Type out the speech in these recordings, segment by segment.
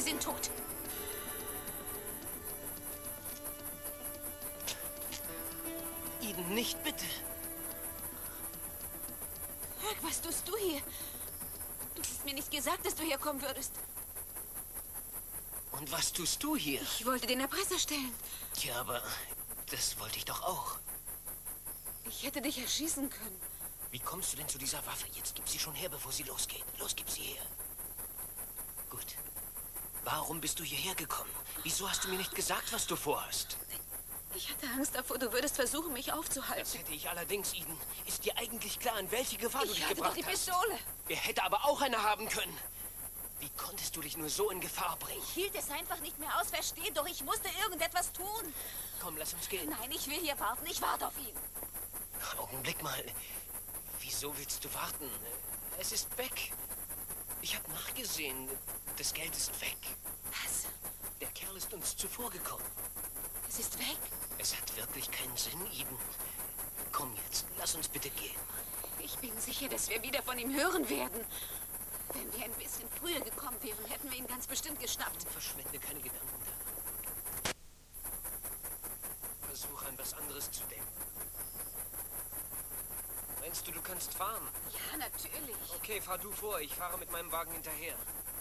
sind tot. Eden, nicht bitte. Herc, was tust du hier? Du hast mir nicht gesagt, dass du herkommen würdest. Und was tust du hier? Ich wollte den Erpresser stellen. Tja, aber das wollte ich doch auch. Ich hätte dich erschießen können. Wie kommst du denn zu dieser Waffe? Jetzt gib sie schon her, bevor sie losgeht. Los, gib sie her. Gut. Warum bist du hierher gekommen? Wieso hast du mir nicht gesagt, was du vorhast? Ich hatte Angst davor, du würdest versuchen, mich aufzuhalten. Das hätte ich allerdings, Eden. Ist dir eigentlich klar, in welche Gefahr du dich Ich hatte gebracht doch die hast? Pistole. Er hätte aber auch eine haben können. Wie konntest du dich nur so in Gefahr bringen? Ich hielt es einfach nicht mehr aus, versteh doch. Ich musste irgendetwas tun. Komm, lass uns gehen. Nein, ich will hier warten. Ich warte auf ihn. Augenblick mal. Wieso willst du warten? Es ist weg. Ich habe nachgesehen. Das Geld ist weg. Was? Der Kerl ist uns zuvorgekommen. Es ist weg? Es hat wirklich keinen Sinn, Eden. Komm jetzt, lass uns bitte gehen. Ich bin sicher, dass wir wieder von ihm hören werden. Wenn wir ein bisschen früher gekommen wären, hätten wir ihn ganz bestimmt geschnappt. Verschwende keine Gedanken daran. Versuch an was anderes zu denken. Meinst du, du kannst fahren? Ja, natürlich. Okay, fahr du vor. Ich fahre mit meinem Wagen hinterher.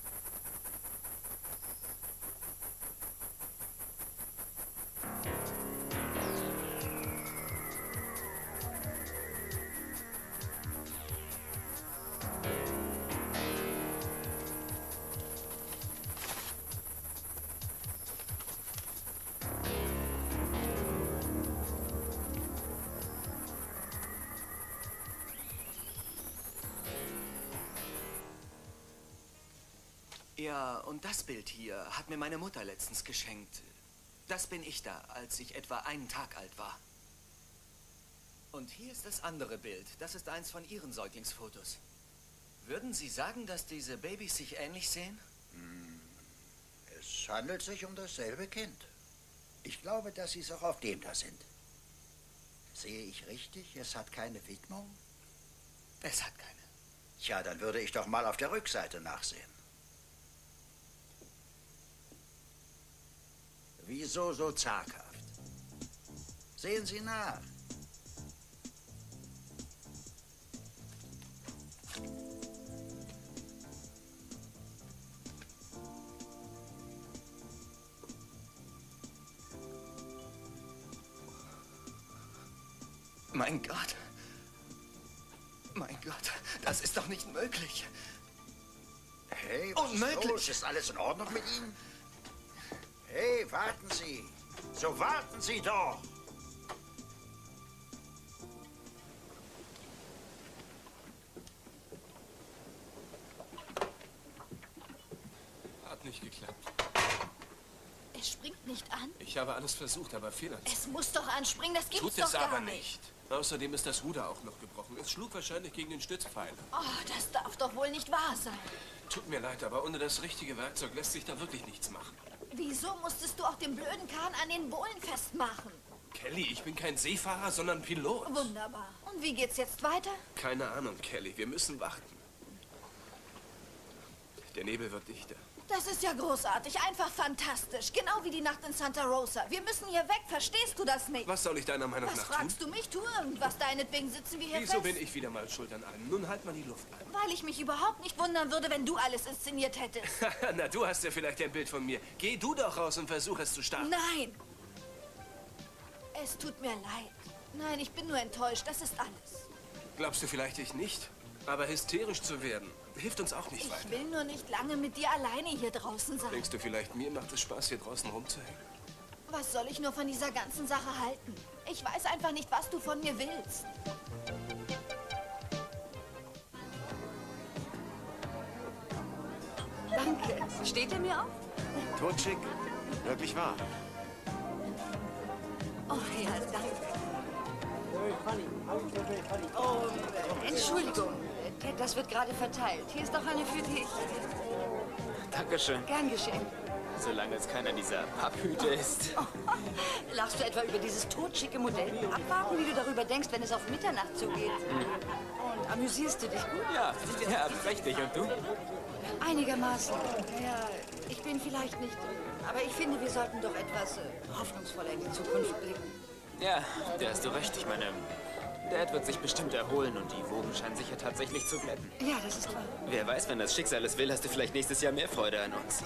Ja, und das Bild hier hat mir meine Mutter letztens geschenkt. Das bin ich da, als ich etwa einen Tag alt war. Und hier ist das andere Bild. Das ist eins von Ihren Säuglingsfotos. Würden Sie sagen, dass diese Babys sich ähnlich sehen? Es handelt sich um dasselbe Kind. Ich glaube, dass Sie es auch auf dem da sind. Sehe ich richtig? Es hat keine Widmung? Es hat keine. Tja, dann würde ich doch mal auf der Rückseite nachsehen. Wieso so zaghaft? Sehen Sie nach. Mein Gott. Mein Gott, das ist doch nicht möglich. Hey, was ist los? Ist alles in Ordnung mit Ihnen? Hey, warten Sie. So warten Sie doch. Hat nicht geklappt. Es springt nicht an. Ich habe alles versucht, aber fehlerhaft. Es muss doch anspringen, das gibt's Tut doch es gar aber nicht. nicht. Außerdem ist das Ruder auch noch gebrochen. Es schlug wahrscheinlich gegen den Stützpfeiler. Oh, das darf doch wohl nicht wahr sein. Tut mir leid, aber ohne das richtige Werkzeug lässt sich da wirklich nichts machen. Wieso musstest du auch den blöden Kahn an den Bohlen festmachen? Kelly, ich bin kein Seefahrer, sondern Pilot. Wunderbar. Und wie geht's jetzt weiter? Keine Ahnung, Kelly. Wir müssen warten. Der Nebel wird dichter. Das ist ja großartig, einfach fantastisch. Genau wie die Nacht in Santa Rosa. Wir müssen hier weg, verstehst du das nicht? Was soll ich deiner Meinung Was nach tun? fragst du mich? Tu irgendwas, deinetwegen sitzen wir hier Wieso fest. bin ich wieder mal schuld an allem? Nun halt mal die Luft an. Weil ich mich überhaupt nicht wundern würde, wenn du alles inszeniert hättest. Na, du hast ja vielleicht ein Bild von mir. Geh du doch raus und versuch es zu starten. Nein! Es tut mir leid. Nein, ich bin nur enttäuscht, das ist alles. Glaubst du vielleicht ich nicht? Aber hysterisch zu werden, hilft uns auch nicht Ich weiter. will nur nicht lange mit dir alleine hier draußen sein. Denkst du vielleicht, mir macht es Spaß, hier draußen rumzuhängen? Was soll ich nur von dieser ganzen Sache halten? Ich weiß einfach nicht, was du von mir willst. Danke. Steht er mir auf? Totschick. Wirklich wahr. Oh ja, danke. Oh, Entschuldigung. Ted, das wird gerade verteilt. Hier ist doch eine für dich. Dankeschön. Gern geschehen. Solange es keiner dieser Papphüte ist. Lachst du etwa über dieses totschicke Modell? Abwarten, wie du darüber denkst, wenn es auf Mitternacht zugeht. Und amüsierst du dich gut? Ja, prächtig. Und du? Einigermaßen. Ja, Ich bin vielleicht nicht, aber ich finde, wir sollten doch etwas hoffnungsvoller in die Zukunft blicken. Ja, da hast du recht. Ich meine, Dad wird sich bestimmt erholen und die Wogen scheinen sich ja tatsächlich zu glätten. Ja, das ist wahr. Wer weiß, wenn das Schicksal es will, hast du vielleicht nächstes Jahr mehr Freude an uns.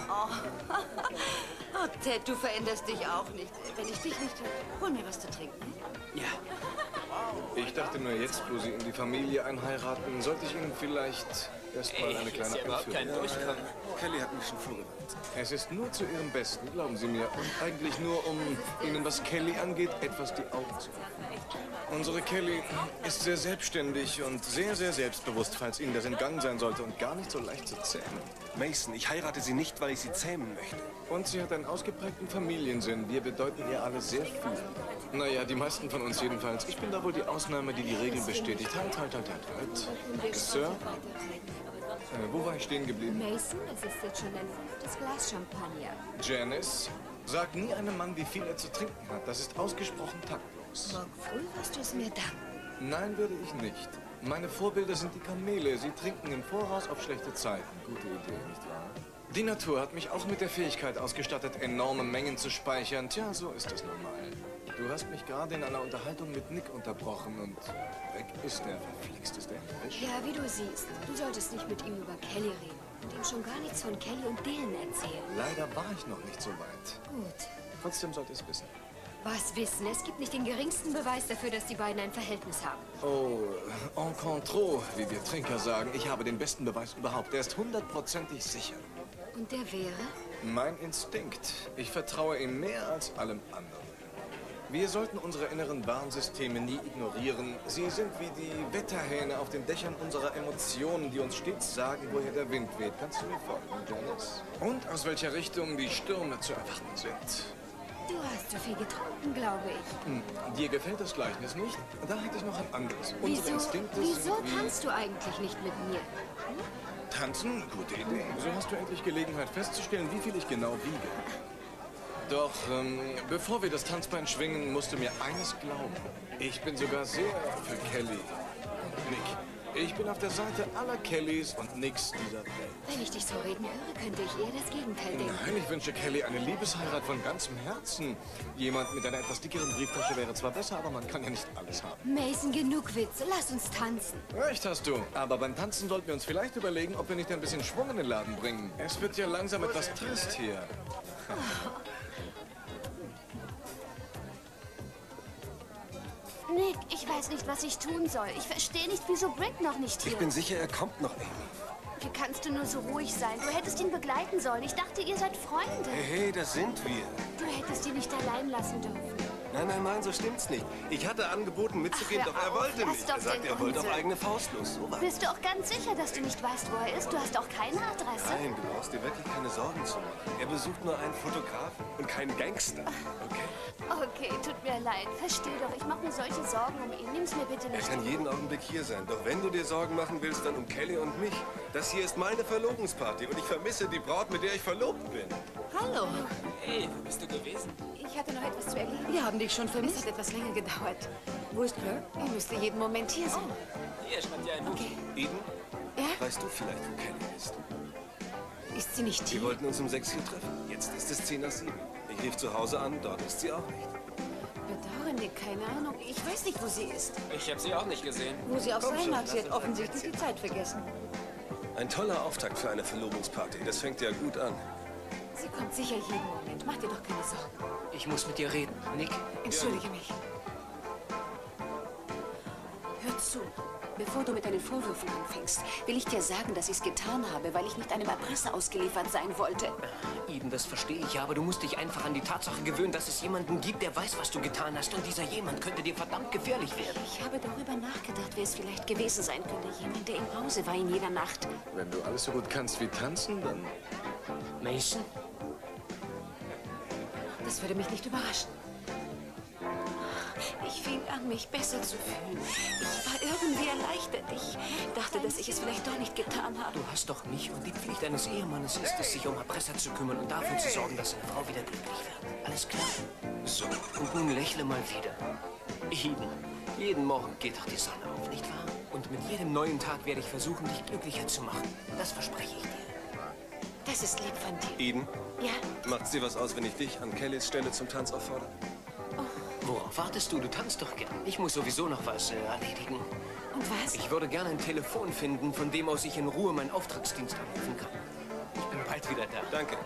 Oh, Ted, du veränderst dich auch nicht. Wenn ich dich nicht hätte, hol mir was zu trinken. Ja. Ich dachte nur jetzt, wo Sie in die Familie einheiraten, sollte ich Ihnen vielleicht erstmal eine kleine ist ja überhaupt kein Einführung. Durchkommen. Kelly hat mich schon vorgewarnt. Es ist nur zu Ihrem Besten, glauben Sie mir. Und eigentlich nur, um Ihnen, was Kelly angeht, etwas die Augen zu öffnen. Unsere Kelly ist sehr selbstständig und sehr, sehr selbstbewusst, falls Ihnen das entgangen sein sollte, und gar nicht so leicht zu zähmen. Mason, ich heirate sie nicht, weil ich sie zähmen möchte. Und sie hat einen ausgeprägten Familiensinn. Wir bedeuten ihr alle sehr viel. Naja, die meisten von uns jedenfalls. Ich bin da wohl die Ausnahme, die die Regel bestätigt. Halt. Sir? Wo war ich stehen geblieben? Mason, es ist jetzt schon dein 5. Glas Champagner. Janice, sag nie einem Mann, wie viel er zu trinken hat. Das ist ausgesprochen taktlos. Morgen früh wirst du es mir danken. Nein, würde ich nicht. Meine Vorbilder sind die Kamele. Sie trinken im Voraus auf schlechte Zeiten. Gute Idee, nicht wahr? Die Natur hat mich auch mit der Fähigkeit ausgestattet, enorme Mengen zu speichern. Tja, so ist das normal. Du hast mich gerade in einer Unterhaltung mit Nick unterbrochen und weg ist der verflixteste Fisch. Ja, wie du siehst. Du solltest nicht mit ihm über Kelly reden. Und ihm schon gar nichts von Kelly und Dylan erzählen. Leider war ich noch nicht so weit. Gut. Trotzdem sollte es wissen. Was wissen? Es gibt nicht den geringsten Beweis dafür, dass die beiden ein Verhältnis haben. Oh, en contrôle, wie wir Trinker sagen. Ich habe den besten Beweis überhaupt. Der ist 100%ig sicher. Und der wäre? Mein Instinkt. Ich vertraue ihm mehr als allem anderen. Wir sollten unsere inneren Warnsysteme nie ignorieren. Sie sind wie die Wetterhähne auf den Dächern unserer Emotionen, die uns stets sagen, woher der Wind weht. Kannst du mir folgen, Janice? Und aus welcher Richtung die Stürme zu erwarten sind. Du hast zu viel getrunken, glaube ich. Dir gefällt das Gleichnis nicht? Da hätte ich noch ein anderes. Unsere Instinkte Wieso sind wie... tanzt du eigentlich nicht mit mir? Tanzen? Gute Idee. So hast du endlich Gelegenheit festzustellen, wie viel ich genau wiege. Doch, bevor wir das Tanzbein schwingen, musst du mir eines glauben. Ich bin sogar sehr für Kelly und Nick. Ich bin auf der Seite aller Kellys und Nicks dieser Welt. Wenn ich dich so reden höre, könnte ich eher das Gegenteil denken. Nein, ich wünsche Kelly eine Liebesheirat von ganzem Herzen. Jemand mit einer etwas dickeren Brieftasche wäre zwar besser, aber man kann ja nicht alles haben. Mason, genug Witze. Lass uns tanzen. Recht hast du. Aber beim Tanzen sollten wir uns vielleicht überlegen, ob wir nicht ein bisschen Schwung in den Laden bringen. Es wird ja langsam etwas trist hier. Nick, ich weiß nicht, was ich tun soll. Ich verstehe nicht, wieso Brick noch nicht hier Ich bin sicher, er kommt noch, Amy. Wie kannst du nur so ruhig sein? Du hättest ihn begleiten sollen. Ich dachte, ihr seid Freunde. Hey, das sind wir. Du hättest ihn nicht allein lassen dürfen. Nein, so stimmt's nicht. Ich hatte angeboten mitzugehen, Ach, hör doch er auf, wollte lass nicht. doch Er sagte, den er wollte auf Unsinn. eigene Faust los. So was. Bist du auch ganz sicher, dass du nicht weißt, wo er ist? Du hast auch keine Adresse? Nein, du brauchst dir wirklich keine Sorgen zu machen. Er besucht nur einen Fotografen und keinen Gangster. Okay? Okay, tut mir leid. Versteh doch, ich mache mir solche Sorgen um ihn. Nimm's mir bitte Er nicht kann übel. jeden Augenblick hier sein. Doch wenn du dir Sorgen machen willst, dann um Kelly und mich. Das hier ist meine Verlobungsparty und ich vermisse die Braut, mit der ich verlobt bin. Hallo. Hey, wo bist du gewesen? Ich hatte noch etwas zu erledigen. Wir haben dich schon vermisst. Es hat etwas länger gedauert. Wo ist Claire? Er müsste jeden Moment hier sein. Hier stand ja ein Buch. Eden, Ja? weißt du vielleicht, wo Kelly ist? Ist sie nicht Wir hier? wollten uns um 6 hier treffen. Jetzt ist es 10 nach 7. Ich rief zu Hause an, dort ist sie auch nicht. Bedauere, Nick, keine Ahnung. Ich weiß nicht, wo sie ist. Ich habe sie auch nicht gesehen. Wo sie auch Komm sein schon, mag, lass sie hat uns offensichtlich die Zeit vergessen. Ein toller Auftakt für eine Verlobungsparty. Das fängt ja gut an. Sie kommt sicher jeden Moment. Mach dir doch keine Sorgen. Ich muss mit dir reden. Nick? Entschuldige mich. Hör zu. Bevor du mit deinen Vorwürfen anfängst, will ich dir sagen, dass ich es getan habe, weil ich nicht einem Erpresser ausgeliefert sein wollte. Eden, das verstehe ich ja, aber du musst dich einfach an die Tatsache gewöhnen, dass es jemanden gibt, der weiß, was du getan hast. Und dieser jemand könnte dir verdammt gefährlich werden. Ich habe darüber nachgedacht, wer es vielleicht gewesen sein könnte. Jemand, der im Hause war in jeder Nacht. Wenn du alles so gut kannst wie tanzen, dann... Mason? Das würde mich nicht überraschen. Ich fing an, mich besser zu fühlen. Ich war irgendwie erleichtert. Ich dachte, dass ich es vielleicht doch nicht getan habe. Du hast doch mich und die Pflicht eines Ehemannes ist es, sich um Erpresser zu kümmern und dafür zu sorgen, dass seine Frau wieder glücklich wird. Alles klar? So, und nun lächle mal wieder. Eden, jeden Morgen geht doch die Sonne auf, nicht wahr? Und mit jedem neuen Tag werde ich versuchen, dich glücklicher zu machen. Das verspreche ich dir. Das ist lieb von dir. Eden, Ja? macht sie was aus, wenn ich dich an Kellys Stelle zum Tanz auffordere? Worauf wartest du? Du tanzt doch gern. Ich muss sowieso noch was erledigen. Und was? Ich würde gerne ein Telefon finden, von dem aus ich in Ruhe meinen Auftragsdienst anrufen kann. Ich bin bald wieder da. Danke.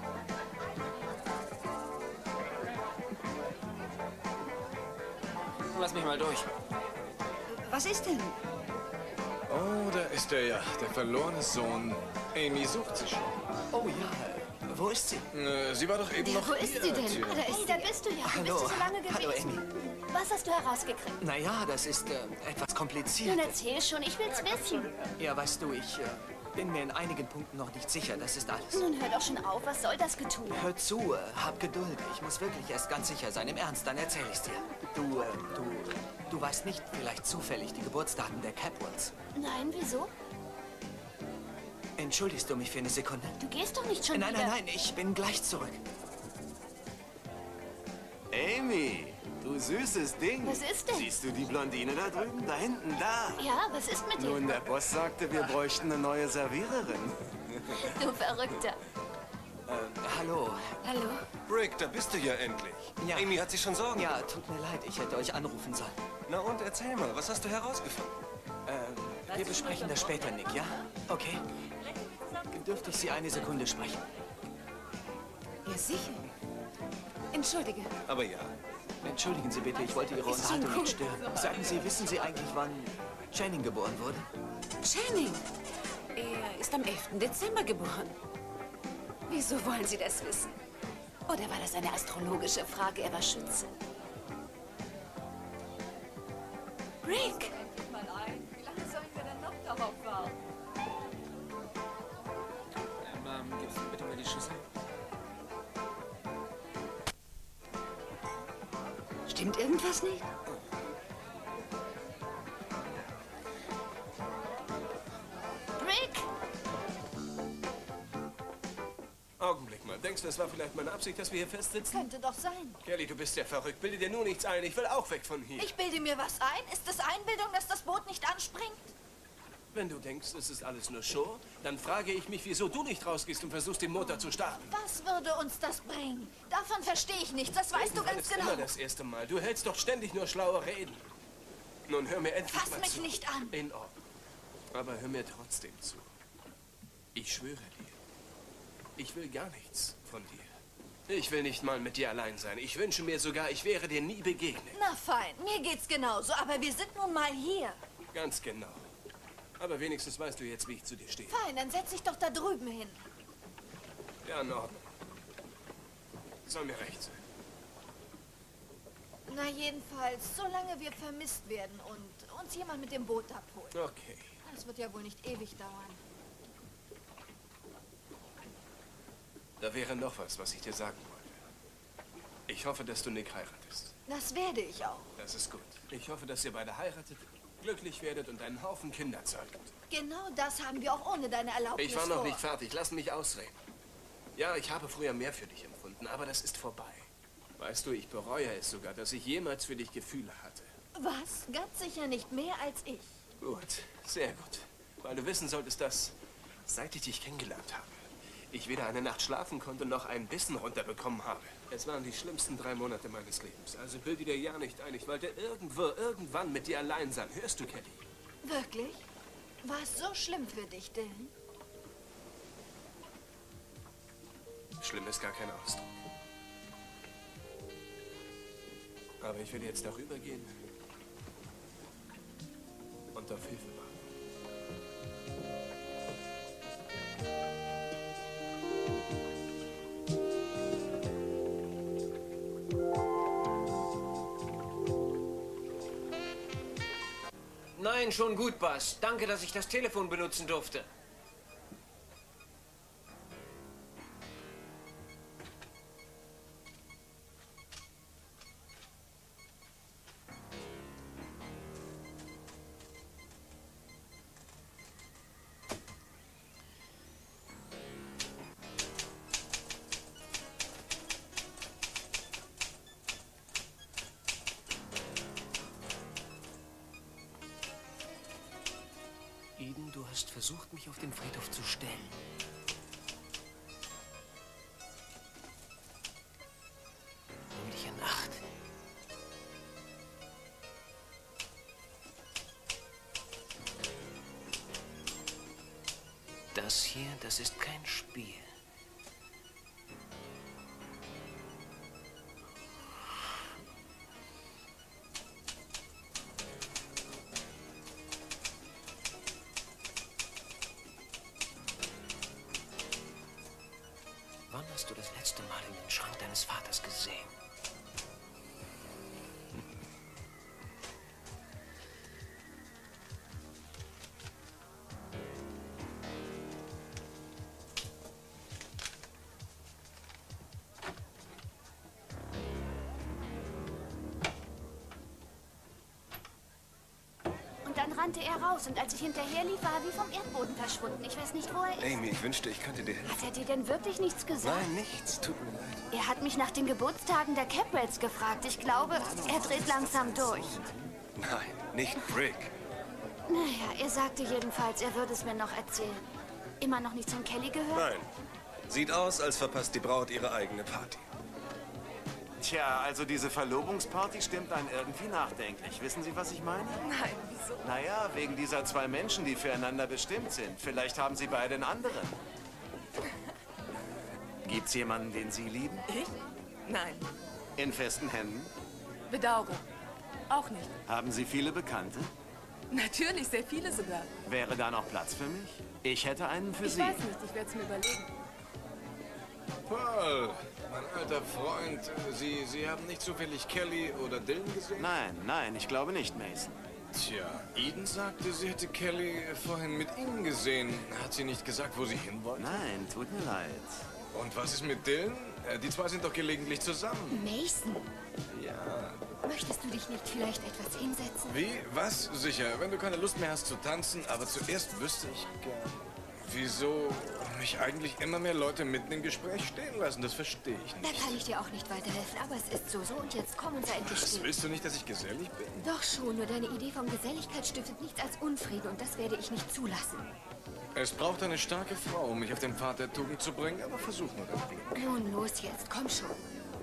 Lass mich mal durch. Was ist denn? Oh, da ist er ja, der verlorene Sohn. Amy sucht sie schon. Oh ja, wo ist sie? Sie war doch eben noch Wo ist hier, sie denn? Tja. Hey, da bist du ja. Du Hallo. bist hier so lange gewesen. Hallo, Amy. Was hast du herausgekriegt? Naja, das ist etwas kompliziert. Nun erzähl schon, ich will's wissen. Ja, weißt du, ich bin mir in einigen Punkten noch nicht sicher. Das ist alles. Nun hör doch schon auf, was soll das Getue? Hör zu, hab Geduld. Ich muss wirklich erst ganz sicher sein. Im Ernst, dann erzähl ich's dir. Du weißt nicht vielleicht zufällig die Geburtsdaten der Capwells. Nein, wieso? Entschuldigst du mich für eine Sekunde? Du gehst doch nicht schon Nein, wieder. nein, nein, ich bin gleich zurück. Amy, du süßes Ding. Was ist denn? Siehst du die Blondine da drüben? Da hinten, da. Ja, was ist mit dir? Nun, der Boss sagte, wir bräuchten eine neue Serviererin. Du Verrückter. Hallo. Hallo? Rick, da bist du ja endlich. Ja. Amy hat sich schon Sorgen. Ja, tut mir leid, ich hätte euch anrufen sollen. Na und, erzähl mal, was hast du herausgefunden? Wir besprechen das später, Nick, ja? Okay. Dürfte ich Sie eine Sekunde sprechen? Ja, sicher. Entschuldige. Aber ja, Entschuldigen Sie bitte, ich wollte Ihre Ist schon Unterhaltung gut. nicht stören. Sagen Sie, wissen Sie eigentlich, wann Channing geboren wurde? Channing. Er ist am 11. Dezember geboren. Wieso wollen Sie das wissen? Oder war das eine astrologische Frage? Er war Schütze. Rick! Wie lange sollen wir denn noch darauf warten? Mom, gibst du bitte mal die Schüssel? Stimmt irgendwas nicht? Rick! Augenblick mal. Denkst du, es war vielleicht meine Absicht, dass wir hier festsitzen? Könnte doch sein. Kelly, du bist ja verrückt. Bilde dir nur nichts ein. Ich will auch weg von hier. Ich bilde mir was ein. Ist es Einbildung, dass das Boot nicht anspringt? Wenn du denkst, es ist alles nur Show, dann frage ich mich, wieso du nicht rausgehst und versuchst, den Motor zu starten. Was würde uns das bringen? Davon verstehe ich nichts. Das weißt du Irgendwann ganz ist genau. immer das erste Mal. Du hältst doch ständig nur schlaue Reden. Nun, hör mir endlich Fass mal mich zu. nicht an. In Ordnung. Aber hör mir trotzdem zu. Ich schwöre dir, ich will gar nichts von dir. Ich will nicht mal mit dir allein sein. Ich wünsche mir sogar, ich wäre dir nie begegnet. Na fein, mir geht's genauso. Aber wir sind nun mal hier. Ganz genau. Aber wenigstens weißt du jetzt, wie ich zu dir stehe. Fein, dann setz dich doch da drüben hin. Ja, in Ordnung. Soll mir recht sein. Na jedenfalls, solange wir vermisst werden und uns jemand mit dem Boot abholt. Okay. Das wird ja wohl nicht ewig dauern. Da wäre noch was ich dir sagen wollte. Ich hoffe, dass du Nick heiratest. Das werde ich auch. Das ist gut. Ich hoffe, dass ihr beide heiratet, glücklich werdet und einen Haufen Kinder zeugt. Genau das haben wir auch ohne deine Erlaubnis Ich war noch vor. nicht fertig. Lass mich ausreden. Ja, ich habe früher mehr für dich empfunden, aber das ist vorbei. Weißt du, ich bereue es sogar, dass ich jemals für dich Gefühle hatte. Was? Ganz sicher nicht mehr als ich. Gut, sehr gut. Weil du wissen solltest, dass, seit ich dich kennengelernt habe, ich weder eine Nacht schlafen konnte, noch einen Bissen runterbekommen habe. Es waren die schlimmsten 3 Monate meines Lebens. Also bilde dir ja nicht ein, ich wollte irgendwann mit dir allein sein. Hörst du, Kelly? Wirklich? War es so schlimm für dich, Dylan? Schlimm ist gar kein Ausdruck. Aber ich will jetzt darüber gehen und auf Hilfe warten. Nein, schon gut, Buzz. Danke, dass ich das Telefon benutzen durfte. Eden, du hast versucht, mich auf den Friedhof zu stellen. Das hier, das ist kein Spiel. Wann hast du das letzte Mal in den Schrank deines Vaters gesehen? Und dann rannte er raus und als ich hinterher lief, war er wie vom Erdboden verschwunden. Ich weiß nicht, wo er ist. Amy, ich wünschte, ich könnte dir helfen. Hat er dir denn wirklich nichts gesagt? Nein, nichts. Tut mir leid. Er hat mich nach den Geburtstagen der Caprells gefragt. Ich glaube, er dreht langsam durch. Nein, nicht Brick. Naja, er sagte jedenfalls, er würde es mir noch erzählen. Immer noch nichts von Kelly gehört? Nein. Sieht aus, als verpasst die Braut ihre eigene Party. Tja, also diese Verlobungsparty stimmt einen irgendwie nachdenklich. Wissen Sie, was ich meine? Nein, wieso? Naja, wegen dieser zwei Menschen, die füreinander bestimmt sind. Vielleicht haben Sie beide einen anderen. Gibt's jemanden, den Sie lieben? Ich? Nein. In festen Händen? Bedauere. Auch nicht. Haben Sie viele Bekannte? Natürlich, sehr viele sogar. Wäre da noch Platz für mich? Ich hätte einen für Sie. Ich weiß nicht, ich werde es mir überlegen. Paul, mein alter Freund, Sie haben nicht zufällig Kelly oder Dylan gesehen? Nein, ich glaube nicht, Mason. Tja, Eden sagte, sie hätte Kelly vorhin mit Ihnen gesehen. Hat sie nicht gesagt, wo sie hin wollte? Nein, tut mir leid. Und was ist mit Dylan? Die zwei sind doch gelegentlich zusammen. Mason, Ja. möchtest du dich nicht vielleicht etwas hinsetzen? Wie? Was? Sicher, wenn du keine Lust mehr hast zu tanzen, aber zuerst wüsste ich gern, wieso mich eigentlich immer mehr Leute mitten im Gespräch stehen lassen. Das verstehe ich Da nicht. kann ich dir auch nicht weiterhelfen, aber es ist so. Und jetzt komm und sei endlich still. Willst du nicht, dass ich gesellig bin? Doch schon, nur deine Idee von Geselligkeit stiftet nichts als Unfrieden und das werde ich nicht zulassen. Es braucht eine starke Frau, um mich auf den Pfad der Tugend zu bringen, aber versuch nur dein Glück. Nun los jetzt, komm schon.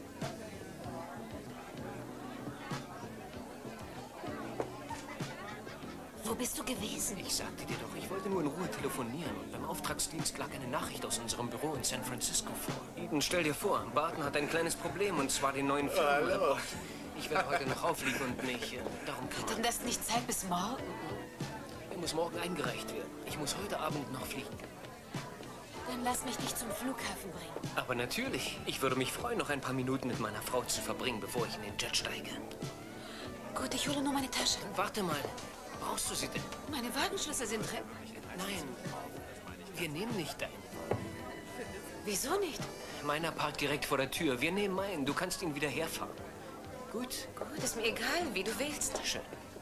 Wo bist du gewesen? Ich sagte dir doch, ich wollte nur in Ruhe telefonieren. Und beim Auftragsdienst lag eine Nachricht aus unserem Büro in San Francisco vor. Eden, stell dir vor, Barton hat ein kleines Problem, und zwar den neuen Firmenreport. Ich werde heute noch aufliegen und mich darum kümmern. Denn das nicht Zeit bis morgen? Er muss morgen eingereicht werden. Ich muss heute Abend noch fliegen. Dann lass mich dich zum Flughafen bringen. Aber natürlich, ich würde mich freuen, noch ein paar Minuten mit meiner Frau zu verbringen, bevor ich in den Jet steige. Gut, ich hole nur meine Tasche. Warte mal, brauchst du sie denn? Meine Wagenschlüssel sind drin. Nein, wir nehmen nicht deinen. Wieso nicht? Meiner parkt direkt vor der Tür. Wir nehmen meinen. Du kannst ihn wieder herfahren. Gut? Gut, ist mir egal, wie du willst. Schön.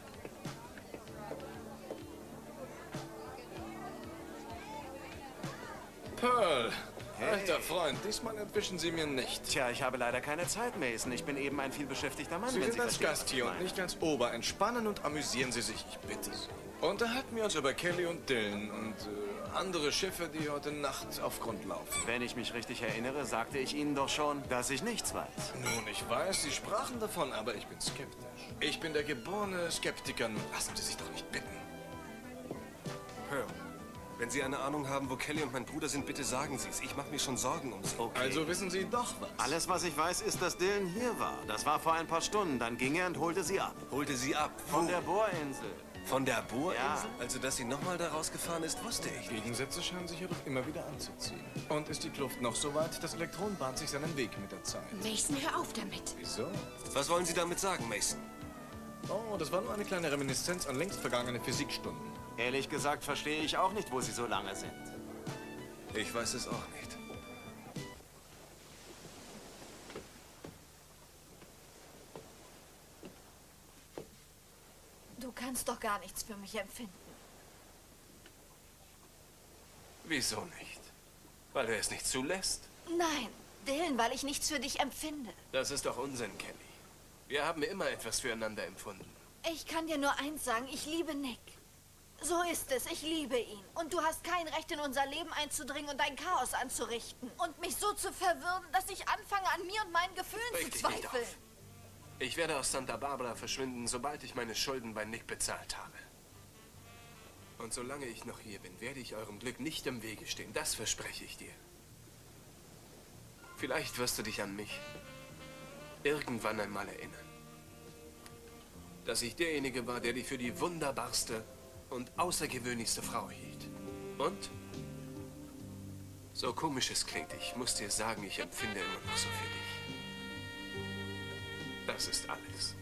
Pearl, alter Freund, diesmal entwischen Sie mir nicht. Tja, ich habe leider keine Zeit, Mason. Ich bin eben ein vielbeschäftigter Mann, Sie wenn sind als verstehen, Gast was hier ich und meine. nicht als Ober. Entspannen und amüsieren Sie sich, ich bitte Sie. Unterhalten wir uns über Kelly und Dylan und andere Schiffe, die heute Nacht auf Grund laufen. Wenn ich mich richtig erinnere, sagte ich Ihnen doch schon, dass ich nichts weiß. Nun, ich weiß, Sie sprachen davon, aber ich bin skeptisch. Ich bin der geborene Skeptiker. Nun lassen Sie sich doch nicht bitten. Pearl, wenn Sie eine Ahnung haben, wo Kelly und mein Bruder sind, bitte sagen Sie es. Ich mache mir schon Sorgen um Sie. Okay. Also wissen Sie doch was. Alles, was ich weiß, ist, dass Dylan hier war. Das war vor ein paar Stunden. Dann ging er und holte sie ab. Holte sie ab. Von Wo? der Bohrinsel. Von der Bohrinsel? Ja. Also, dass sie nochmal da rausgefahren ist, wusste ich. Gegensätze scheinen sich jedoch immer wieder anzuziehen. Und ist die Kluft noch so weit, das Elektron bahnt sich seinen Weg mit der Zeit. Mason, hör auf damit. Wieso? Was wollen Sie damit sagen, Mason? Oh, das war nur eine kleine Reminiszenz an längst vergangene Physikstunden. Ehrlich gesagt verstehe ich auch nicht, wo sie so lange sind. Ich weiß es auch nicht. Du kannst doch gar nichts für mich empfinden. Wieso nicht? Weil er es nicht zulässt? Nein, Dylan, weil ich nichts für dich empfinde. Das ist doch Unsinn, Kelly. Wir haben immer etwas füreinander empfunden. Ich kann dir nur eins sagen, ich liebe Nick. So ist es, ich liebe ihn. Und du hast kein Recht, in unser Leben einzudringen und ein Chaos anzurichten. Und mich so zu verwirren, dass ich anfange, an mir und meinen Gefühlen Reg zu dich nicht zweifeln. auf. Ich werde aus Santa Barbara verschwinden, sobald ich meine Schulden bei Nick bezahlt habe. Und solange ich noch hier bin, werde ich eurem Glück nicht im Wege stehen. Das verspreche ich dir. Vielleicht wirst du dich an mich irgendwann einmal erinnern. Dass ich derjenige war, der dich für die wunderbarste und außergewöhnlichste Frau hielt. Und? So komisch es klingt, ich muss dir sagen, ich empfinde immer noch so für dich. Das ist alles.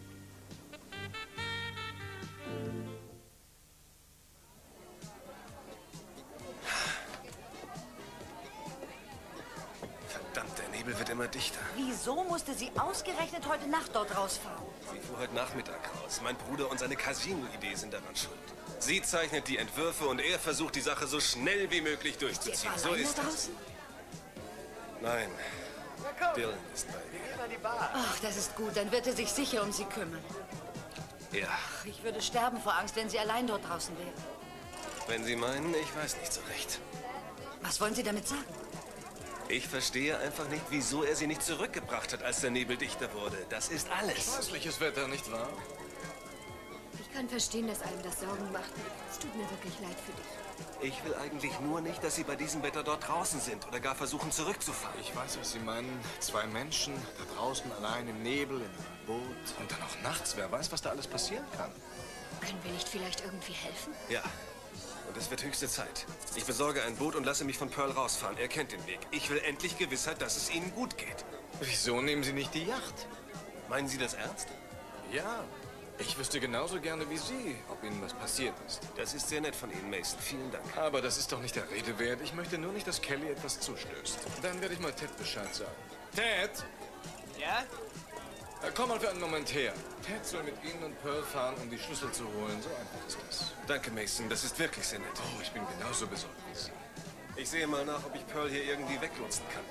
Verdammt, der Nebel wird immer dichter. Wieso musste sie ausgerechnet heute Nacht dort rausfahren? Sie fuhr heute Nachmittag raus. Mein Bruder und seine Casino-Idee sind daran schuld. Sie zeichnet die Entwürfe und er versucht, die Sache so schnell wie möglich durchzuziehen. So ist das. Nein, Dylan ist bei ihr. Ach, das ist gut. Dann wird er sich sicher um sie kümmern. Ja, Ach, ich würde sterben vor Angst, wenn sie allein dort draußen wäre. wenn Sie meinen, ich weiß nicht so recht. Was wollen Sie damit sagen? Ich verstehe einfach nicht, wieso er sie nicht zurückgebracht hat, als der Nebel dichter wurde. Das ist alles. Häusliches Wetter, nicht wahr? Ich kann verstehen, dass einem das Sorgen macht. Es tut mir wirklich leid für dich. Ich will eigentlich nur nicht, dass Sie bei diesem Wetter dort draußen sind oder gar versuchen zurückzufahren. Ich weiß, was Sie meinen. 2 Menschen, da draußen allein im Nebel, in einem Boot. Und dann auch nachts. Wer weiß, was da alles passieren kann. Können wir nicht vielleicht irgendwie helfen? Ja. Und es wird höchste Zeit. Ich besorge ein Boot und lasse mich von Pearl rausfahren. Er kennt den Weg. Ich will endlich Gewissheit, dass es Ihnen gut geht. Wieso nehmen Sie nicht die Yacht? Meinen Sie das ernst? Ja. Ich wüsste genauso gerne wie Sie, ob Ihnen was passiert ist. Das ist sehr nett von Ihnen, Mason. Vielen Dank. Aber das ist doch nicht der Rede wert. Ich möchte nur nicht, dass Kelly etwas zustößt. Dann werde ich mal Ted Bescheid sagen. Ted! Ja? Komm mal für einen Moment her. Ted soll mit Ihnen und Pearl fahren, um die Schlüssel zu holen. So einfach ist das. Danke, Mason. Das ist wirklich sehr nett. Oh, ich bin genauso besorgt wie Sie. Ich sehe mal nach, ob ich Pearl hier irgendwie weglotsen kann.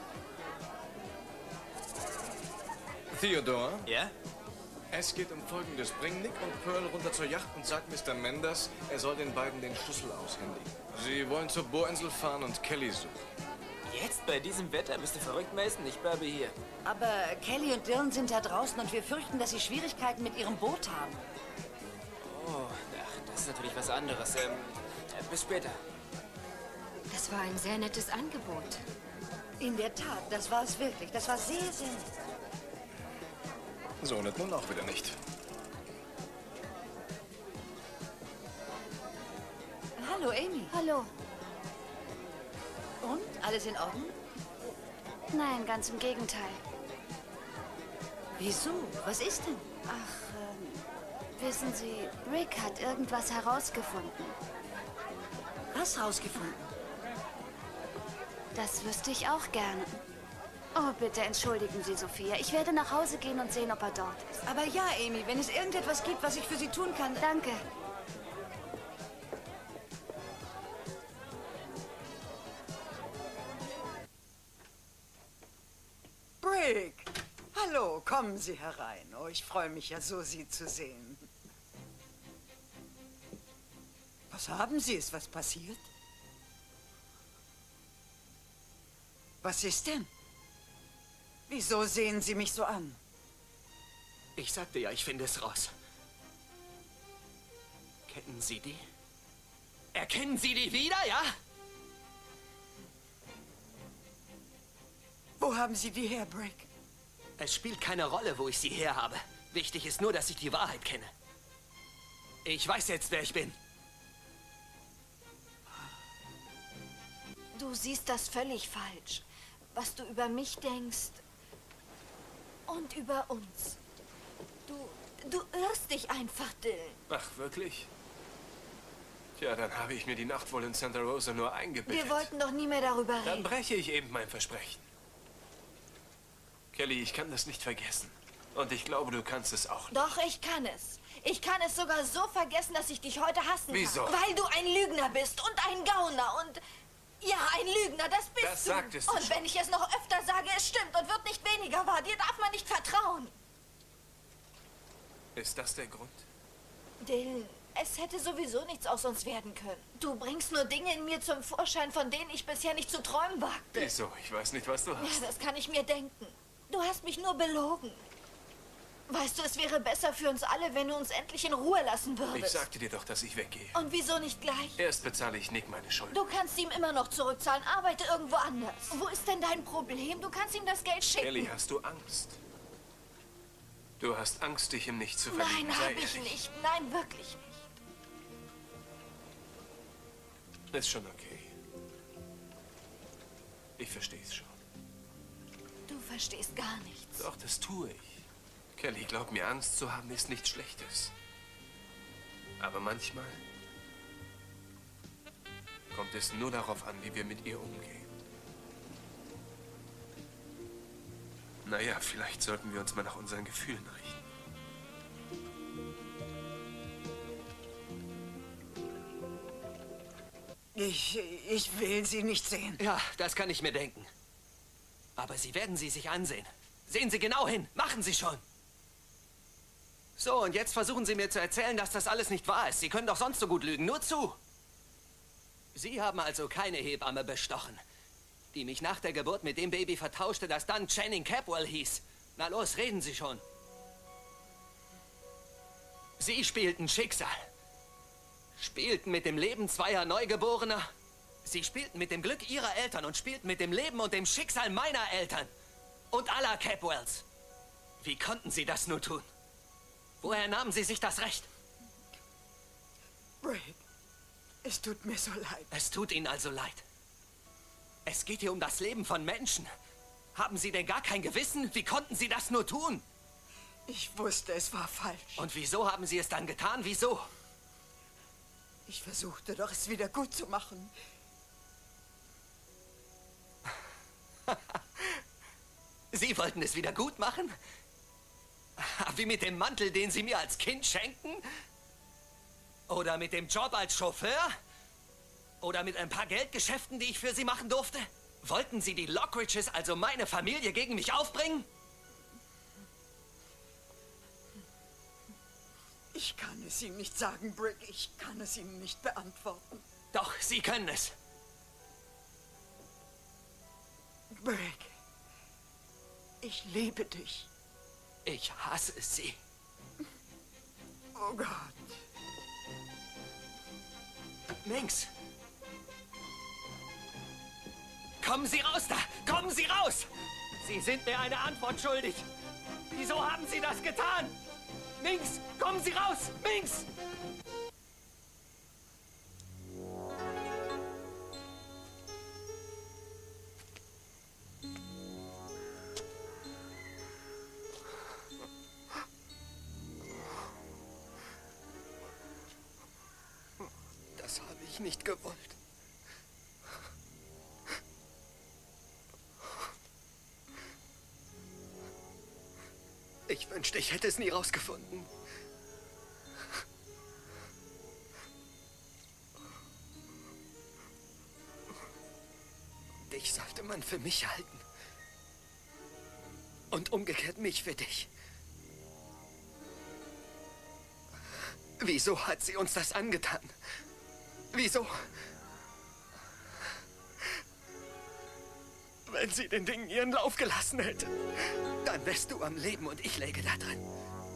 Theodore? Ja? Es geht um Folgendes. Bring Nick und Pearl runter zur Yacht und sag Mr. Menders, er soll den beiden den Schlüssel aushändigen. Sie wollen zur Bohrinsel fahren und Kelly suchen. Jetzt bei diesem Wetter? Bist du verrückt, Mason? Ich bleibe hier. Aber Kelly und Dylan sind da draußen und wir fürchten, dass sie Schwierigkeiten mit ihrem Boot haben. Oh, ach, das ist natürlich was anderes. Bis später. Das war ein sehr nettes Angebot. In der Tat, das war es wirklich. Das war sehr, sehr nett. So nett nun auch wieder nicht. Hallo, Amy. Hallo. Und? Alles in Ordnung? Nein, ganz im Gegenteil. Wieso? Was ist denn? Ach, wissen Sie, Rick hat irgendwas herausgefunden. Was rausgefunden? Das wüsste ich auch gerne. Oh, bitte entschuldigen Sie, Sophia. Ich werde nach Hause gehen und sehen, ob er dort ist. Aber ja, Amy, wenn es irgendetwas gibt, was ich für Sie tun kann... Danke. Brick! Hallo, kommen Sie herein. Oh, ich freue mich ja so, Sie zu sehen. Was haben Sie? Ist was passiert? Was ist denn? Wieso sehen Sie mich so an? Ich sagte ja, ich finde es raus. Kennen Sie die? Erkennen Sie die wieder, ja? Wo haben Sie die her, Brick? Es spielt keine Rolle, wo ich sie her habe. Wichtig ist nur, dass ich die Wahrheit kenne. Ich weiß jetzt, wer ich bin. Du siehst das völlig falsch. Was du über mich denkst und über uns. Du irrst dich einfach, Dylan. Ach, wirklich? Tja, dann habe ich mir die Nacht wohl in Santa Rosa nur eingebildet. Wir wollten doch nie mehr darüber reden. Dann breche ich eben mein Versprechen. Kelly, ich kann das nicht vergessen. Und ich glaube, du kannst es auch nicht. Doch, ich kann es. Ich kann es sogar so vergessen, dass ich dich heute hassen kann. Wieso? Weil du ein Lügner bist und ein Gauner und... Ja, ein Lügner, das bist du. Das sagtest du Und schon. wenn ich es noch öfter sage, es stimmt und wird nicht weniger wahr. Dir darf man nicht vertrauen. Ist das der Grund? Dylan, es hätte sowieso nichts aus uns werden können. Du bringst nur Dinge in mir zum Vorschein, von denen ich bisher nicht zu träumen wagte. Wieso? Ich weiß nicht, was du hast. Ja, das kann ich mir denken. Du hast mich nur belogen. Weißt du, es wäre besser für uns alle, wenn du uns endlich in Ruhe lassen würdest. Ich sagte dir doch, dass ich weggehe. Und wieso nicht gleich? Erst bezahle ich Nick meine Schuld. Du kannst ihm immer noch zurückzahlen. Arbeite irgendwo anders. Wo ist denn dein Problem? Du kannst ihm das Geld schicken. Kelly, hast du Angst? Du hast Angst, dich ihm nicht zu verlieben. Nein, Sei habe ich ehrlich. nicht. Nein, wirklich nicht. Ist schon okay. Ich verstehe es schon. Du verstehst gar nichts. Doch, das tue ich. Kelly, glaub mir, Angst zu haben ist nichts Schlechtes. Aber manchmal kommt es nur darauf an, wie wir mit ihr umgehen. Naja, vielleicht sollten wir uns mal nach unseren Gefühlen richten. Ich will sie nicht sehen. Ja, das kann ich mir denken. Aber Sie werden sie sich ansehen. Sehen Sie genau hin. Machen Sie schon. So, und jetzt versuchen Sie mir zu erzählen, dass das alles nicht wahr ist. Sie können doch sonst so gut lügen. Nur zu. Sie haben also keine Hebamme bestochen, die mich nach der Geburt mit dem Baby vertauschte, das dann Channing Capwell hieß. Na los, reden Sie schon. Sie spielten Schicksal. Spielten mit dem Leben zweier Neugeborener. Sie spielten mit dem Glück ihrer Eltern und spielten mit dem Leben und dem Schicksal meiner Eltern. Und aller Capwells. Wie konnten Sie das nur tun? Woher nahmen Sie sich das Recht? Rick, es tut mir so leid. Es tut Ihnen also leid. Es geht hier um das Leben von Menschen. Haben Sie denn gar kein Gewissen? Wie konnten Sie das nur tun? Ich wusste, es war falsch. Und wieso haben Sie es dann getan? Wieso? Ich versuchte doch, es wieder gut zu machen. Sie wollten es wieder gut machen? Wie mit dem Mantel, den Sie mir als Kind schenken? Oder mit dem Job als Chauffeur? Oder mit ein paar Geldgeschäften, die ich für Sie machen durfte? Wollten Sie die Lockridges, also meine Familie, gegen mich aufbringen? Ich kann es Ihnen nicht sagen, Brick. Ich kann es Ihnen nicht beantworten. Doch, Sie können es. Brick, ich liebe dich. Ich hasse Sie. Oh Gott. Minx! Kommen Sie raus da! Kommen Sie raus! Sie sind mir eine Antwort schuldig. Wieso haben Sie das getan? Minx, kommen Sie raus! Minx! Das habe ich nicht gewollt. Ich wünschte, ich hätte es nie rausgefunden. Dich sollte man für mich halten. Und umgekehrt mich für dich. Wieso hat sie uns das angetan? Wieso? Wenn sie den Dingen ihren Lauf gelassen hätte, dann wärst du am Leben und ich läge da drin.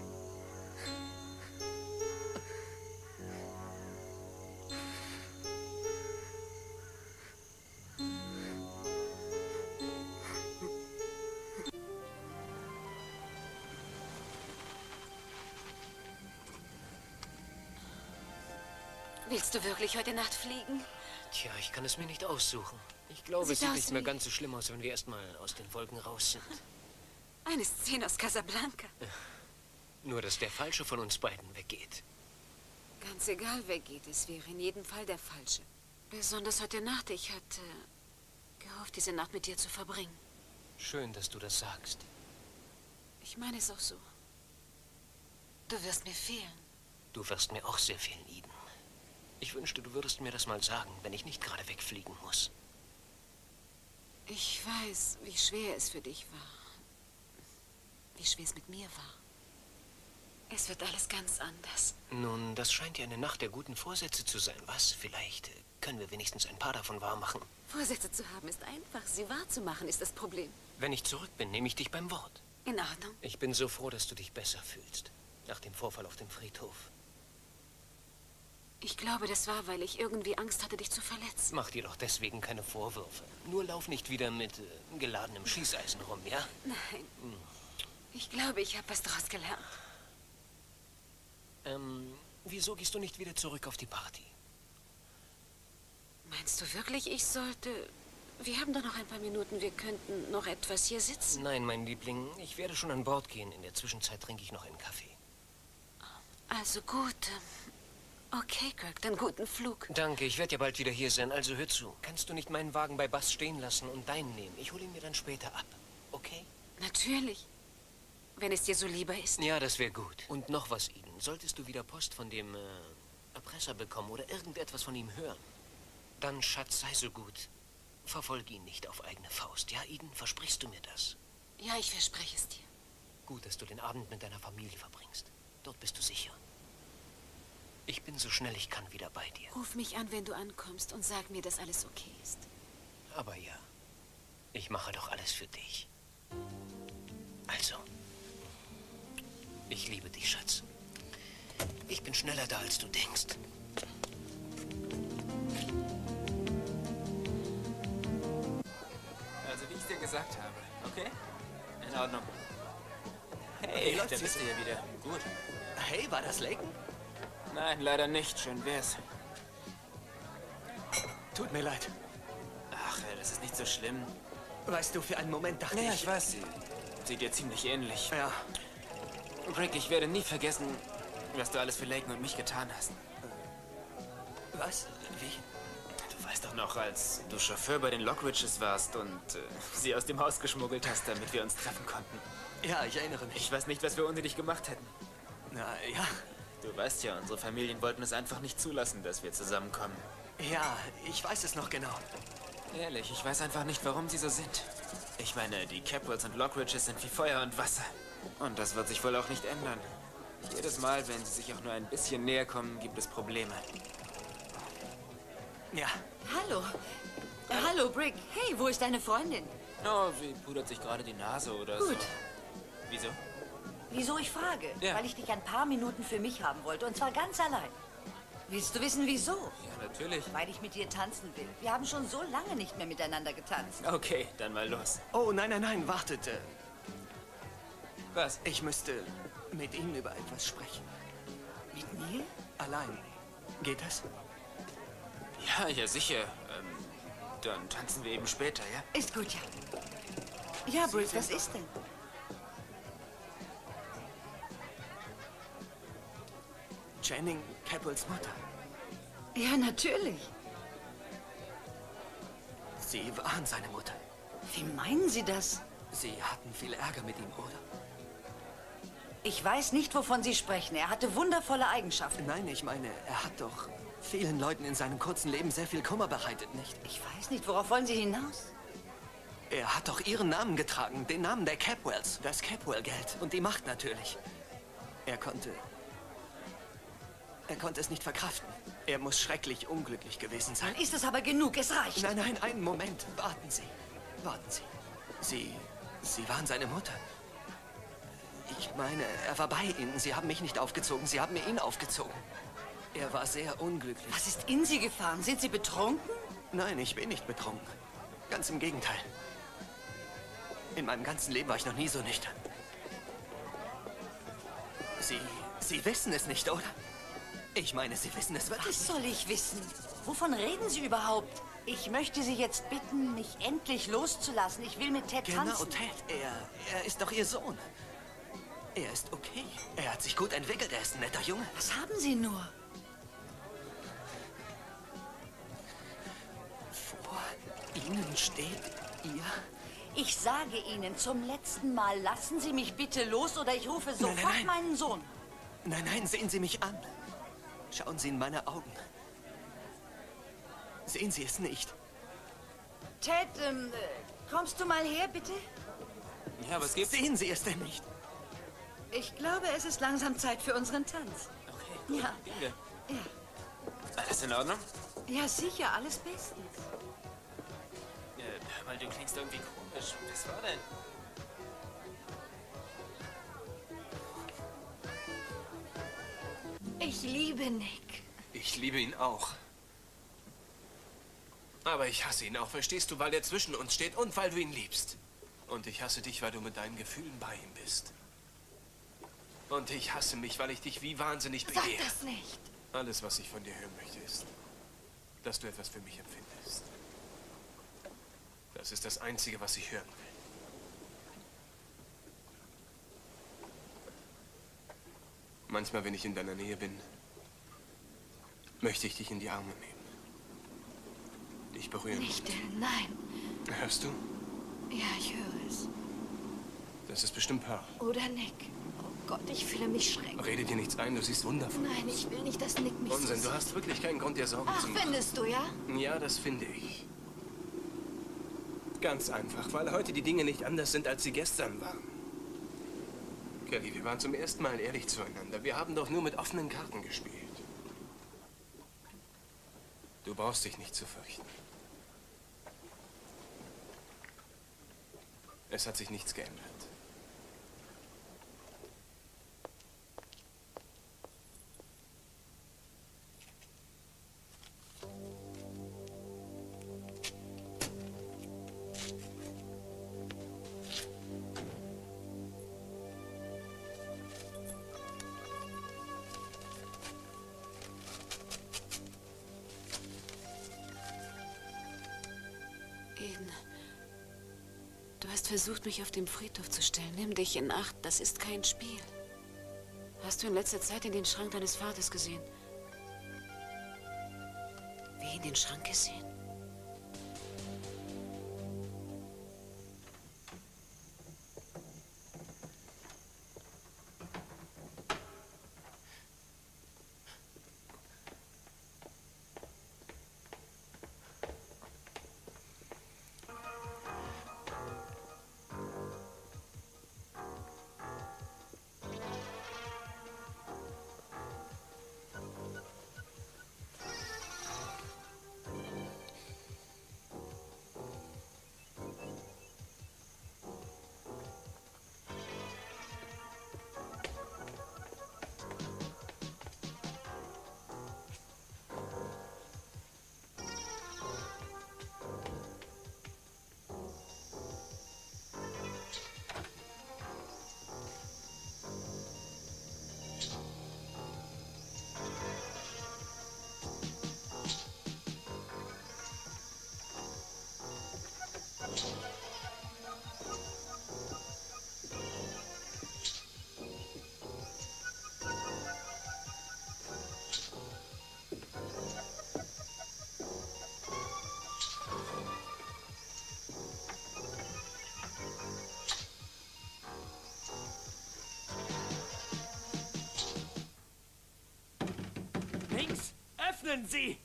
Willst du wirklich heute Nacht fliegen? Tja, ich kann es mir nicht aussuchen. Ich glaube, es sieht nicht mehr ganz so schlimm aus, wenn wir erstmal aus den Wolken raus sind. Eine Szene aus Casablanca. Nur, dass der Falsche von uns beiden weggeht. Ganz egal, wer geht, es wäre in jedem Fall der Falsche. Besonders heute Nacht. Ich hatte gehofft, diese Nacht mit dir zu verbringen. Schön, dass du das sagst. Ich meine es auch so. Du wirst mir fehlen. Du wirst mir auch sehr fehlen, Eden. Ich wünschte, du würdest mir das mal sagen, wenn ich nicht gerade wegfliegen muss. Ich weiß, wie schwer es für dich war. Wie schwer es mit mir war. Es wird alles ganz anders. Nun, das scheint ja eine Nacht der guten Vorsätze zu sein, was? Vielleicht können wir wenigstens ein paar davon wahrmachen. Vorsätze zu haben ist einfach. Sie wahrzumachen ist das Problem. Wenn ich zurück bin, nehme ich dich beim Wort. In Ordnung. Ich bin so froh, dass du dich besser fühlst. Nach dem Vorfall auf dem Friedhof. Ich glaube, das war, weil ich irgendwie Angst hatte, dich zu verletzen. Mach dir doch deswegen keine Vorwürfe. Nur lauf nicht wieder mit geladenem Schießeisen rum, ja? Nein. Ich glaube, ich habe was daraus gelernt. Wieso gehst du nicht wieder zurück auf die Party? Meinst du wirklich, ich sollte... Wir haben doch noch ein paar Minuten. Wir könnten noch etwas hier sitzen. Nein, mein Liebling. Ich werde schon an Bord gehen. In der Zwischenzeit trinke ich noch einen Kaffee. Also gut. Okay, Kirk, dann guten Flug. Danke, ich werde ja bald wieder hier sein. Also hör zu. Kannst du nicht meinen Wagen bei Bass stehen lassen und deinen nehmen? Ich hole ihn mir dann später ab. Okay? Natürlich. Wenn es dir so lieber ist. Ja, das wäre gut. Und noch was, Eden. Solltest du wieder Post von dem Erpresser bekommen oder irgendetwas von ihm hören, dann, Schatz, sei so gut. Verfolge ihn nicht auf eigene Faust. Ja, Eden, versprichst du mir das? Ja, ich verspreche es dir. Gut, dass du den Abend mit deiner Familie verbringst. Dort bist du sicher. Ich bin so schnell ich kann wieder bei dir. Ruf mich an, wenn du ankommst und sag mir, dass alles okay ist. Aber ja, ich mache doch alles für dich. Also, ich liebe dich, Schatz. Ich bin schneller da, als du denkst. Also, wie ich dir gesagt habe, okay? In Ordnung. Hey, Da bist du ja wieder. Gut. Hey, war das Laken? Nein, leider nicht. Schön wär's. Tut mir leid. Ach, das ist nicht so schlimm. Weißt du, für einen Moment dachte Ja, ich... ich weiß, sie sieht dir ziemlich ähnlich. Ja. Rick, ich werde nie vergessen, was du alles für Laken und mich getan hast. Was? Wie? Du weißt doch noch, als du Chauffeur bei den Lockridges warst und sie aus dem Haus geschmuggelt hast, damit wir uns treffen konnten. Ja, ich erinnere mich. Ich weiß nicht, was wir ohne dich gemacht hätten. Na, ja. Du weißt ja, unsere Familien wollten es einfach nicht zulassen, dass wir zusammenkommen. Ja, ich weiß es noch genau. Ehrlich, ich weiß einfach nicht, warum sie so sind. Ich meine, die Capwells und Lockridges sind wie Feuer und Wasser. Und das wird sich wohl auch nicht ändern. Jedes Mal, wenn sie sich auch nur ein bisschen näher kommen, gibt es Probleme. Ja. Hallo. Hallo, Brick. Hey, wo ist deine Freundin? Oh, sie pudert sich gerade die Nase oder so. Gut. Wieso? Wieso ich frage? Ja. Weil ich dich ein paar Minuten für mich haben wollte, und zwar ganz allein. Willst du wissen, wieso? Ja, natürlich. Weil ich mit dir tanzen will. Wir haben schon so lange nicht mehr miteinander getanzt. Okay, dann mal los. Oh, nein, nein, nein, wartet. Was? Ich müsste mit Ihnen über etwas sprechen. Mit mir? Allein. Geht das? Ja, ja, sicher. Dann tanzen wir eben später, ja? Ist gut, ja. Ja, Brick, was ist denn? Channing Capwells Mutter. Ja, natürlich. Sie waren seine Mutter. Wie meinen Sie das? Sie hatten viel Ärger mit ihm, oder? Ich weiß nicht, wovon Sie sprechen. Er hatte wundervolle Eigenschaften. Nein, ich meine, er hat doch vielen Leuten in seinem kurzen Leben sehr viel Kummer bereitet, nicht? Ich weiß nicht, worauf wollen Sie hinaus? Er hat doch Ihren Namen getragen, den Namen der Capwells. Das Capwell-Geld und die Macht natürlich. Er konnte es nicht verkraften. Er muss schrecklich unglücklich gewesen sein. Dann ist es aber genug, es reicht. Nein, nein, einen Moment. Warten Sie. Warten Sie. Sie waren seine Mutter. Ich meine, er war bei Ihnen. Sie haben mich nicht aufgezogen, Sie haben mir ihn aufgezogen. Er war sehr unglücklich. Was ist in Sie gefahren? Sind Sie betrunken? Nein, ich bin nicht betrunken. Ganz im Gegenteil. In meinem ganzen Leben war ich noch nie so nüchtern. Sie wissen es nicht, oder? Ich meine, Sie wissen es wirklich. Was soll ich wissen? Wovon reden Sie überhaupt? Ich möchte Sie jetzt bitten, mich endlich loszulassen. Ich will mit Ted tanzen. Genau, Ted. Er ist doch Ihr Sohn. Er ist okay. Er hat sich gut entwickelt. Er ist ein netter Junge. Was haben Sie nur? Vor Ihnen steht Ihr... Ich sage Ihnen zum letzten Mal, lassen Sie mich bitte los oder ich rufe sofort meinen Sohn. Nein, nein, sehen Sie mich an. Schauen Sie in meine Augen. Sehen Sie es nicht? Ted, kommst du mal her, bitte? Ja, was gibt's? Sehen Sie es denn nicht? Ich glaube, es ist langsam Zeit für unseren Tanz. Okay, gut. Ja. Gehen wir. Ja. Alles in Ordnung? Ja, sicher, alles bestens. Hör mal, du klingst irgendwie komisch. Was war denn? Ich liebe Nick. Ich liebe ihn auch. Aber ich hasse ihn auch, verstehst du, weil er zwischen uns steht und weil du ihn liebst. Und ich hasse dich, weil du mit deinen Gefühlen bei ihm bist. Und ich hasse mich, weil ich dich wie wahnsinnig begehre. Sag das nicht. Alles, was ich von dir hören möchte, ist, dass du etwas für mich empfindest. Das ist das Einzige, was ich hören will. Manchmal, wenn ich in deiner Nähe bin, möchte ich dich in die Arme nehmen. Dich berühren. Nicht, nein. Hörst du? Ja, ich höre es. Das ist bestimmt Pearl. Oder Nick. Oh Gott, ich fühle mich schrecklich. Rede dir nichts ein, du siehst wundervoll aus. Nein, ich will nicht, dass Nick mich Unsinn, so du hast wirklich keinen Grund, dir Sorgen Ach, zu machen. findest du, ja? Ja, das finde ich. Ganz einfach, weil heute die Dinge nicht anders sind, als sie gestern waren. Kelly, wir waren zum ersten Mal ehrlich zueinander. Wir haben doch nur mit offenen Karten gespielt. Du brauchst dich nicht zu fürchten. Es hat sich nichts geändert. Eden, du hast versucht, mich auf den Friedhof zu stellen. Nimm dich in Acht, das ist kein Spiel. Hast du in letzter Zeit in den Schrank deines Vaters gesehen? Wie in den Schrank gesehen? Links, öffnen Sie!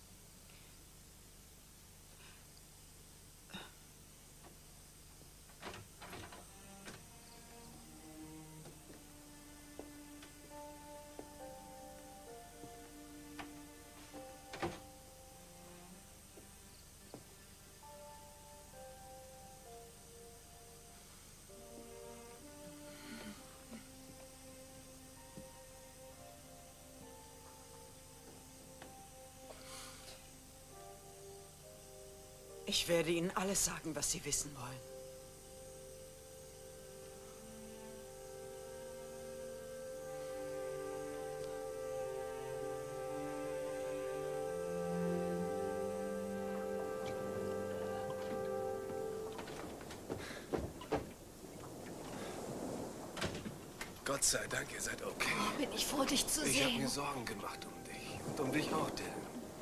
Ich werde Ihnen alles sagen, was Sie wissen wollen. Gott sei Dank, ihr seid okay. Oh, bin ich froh, dich zu Ich habe sehen. mir Sorgen gemacht um dich. Und um dich auch, Dylan.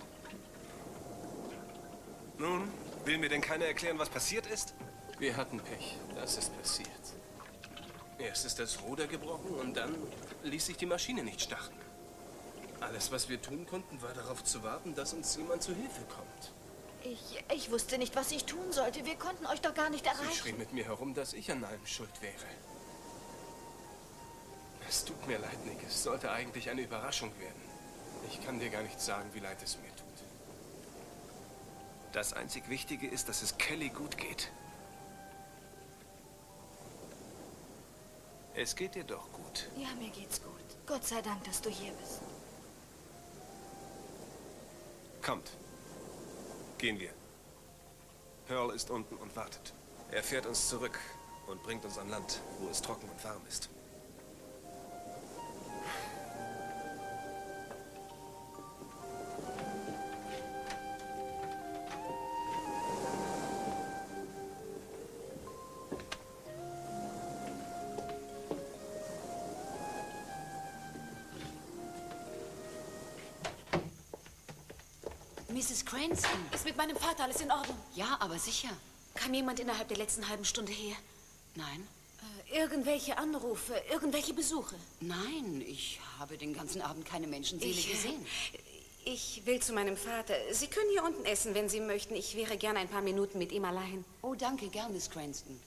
Nun, will mir denn keiner erklären, was passiert ist? Wir hatten Pech. Das ist passiert. Erst ist das Ruder gebrochen und dann ließ sich die Maschine nicht starten. Alles, was wir tun konnten, war darauf zu warten, dass uns jemand zu Hilfe kommt. Ich wusste nicht, was ich tun sollte. Wir konnten euch doch gar nicht Sie erreichen. schrie mit mir herum, dass ich an allem schuld wäre. Es tut mir leid, Nick. Es sollte eigentlich eine Überraschung werden. Ich kann dir gar nicht sagen, wie leid es mir tut. Das einzig Wichtige ist, dass es Kelly gut geht. Es geht dir doch gut. Ja, mir geht's gut. Gott sei Dank, dass du hier bist. Kommt. Gehen wir. Pearl ist unten und wartet. Er fährt uns zurück und bringt uns an Land, wo es trocken und warm ist. Mrs. Cranston. Ist mit meinem Vater alles in Ordnung? Ja, aber sicher. Kam jemand innerhalb der letzten halben Stunde her? Nein. Irgendwelche Anrufe, irgendwelche Besuche? Nein, ich habe den ganzen Abend keine Menschenseele gesehen. Ich will zu meinem Vater. Sie können hier unten essen, wenn Sie möchten. Ich wäre gerne ein paar Minuten mit ihm allein. Oh, danke, gern, Miss Cranston.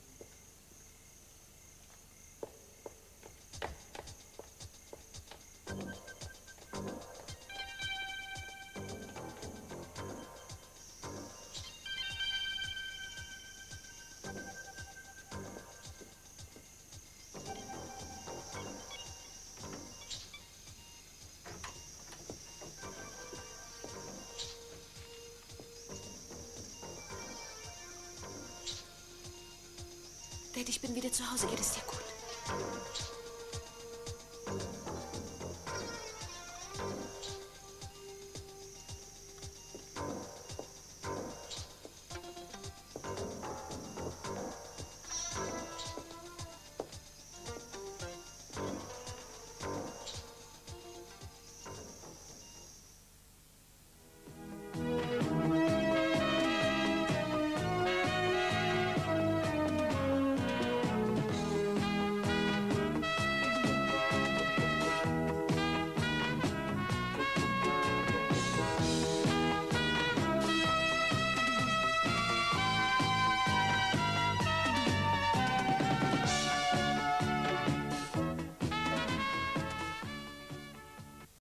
Dad, ich bin wieder zu Hause. Geht es dir gut?